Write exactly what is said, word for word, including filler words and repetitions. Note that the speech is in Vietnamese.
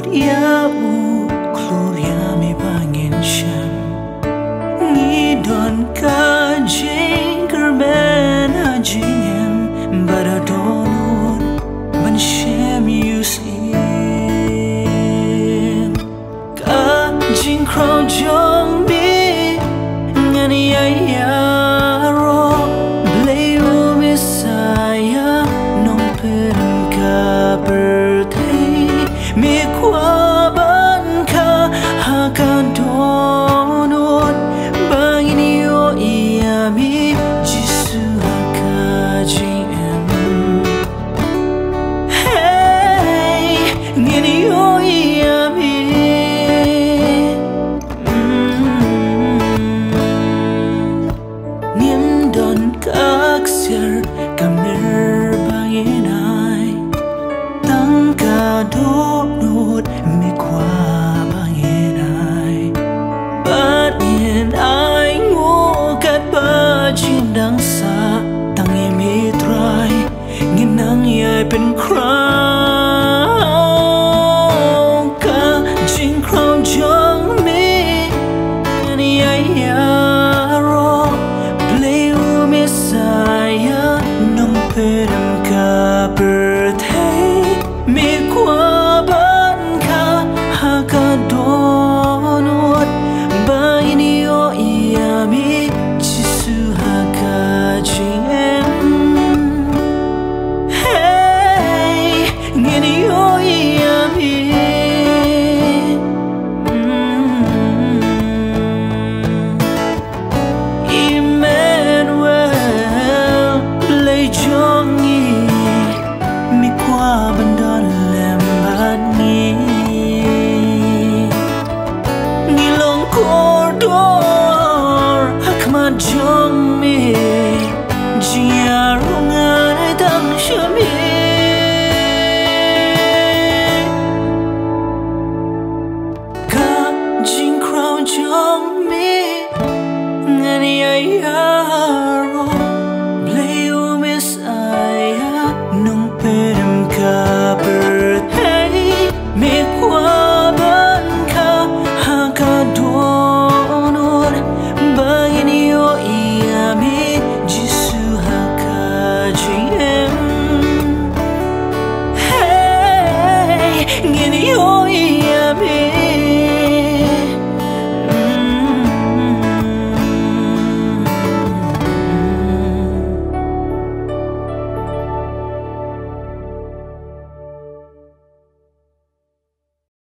ya u khluria mi bangin sham Ni don ka jingkyrmen a jingem Badondor Lyngdoh shem yusin Ka Jingkhraw Jong bi ngin yaro Blei Un Messiah nong pen ka pyrthei mi kwa ban ka hakadonor bynriew iangi Jisu Khrist hey ngin yo iangi ngin don kakser kamer banginai tang ka donor mi kwa banginai but in ai ngo kat ba jin dang sa tang mi try ngin nang yai pen khraw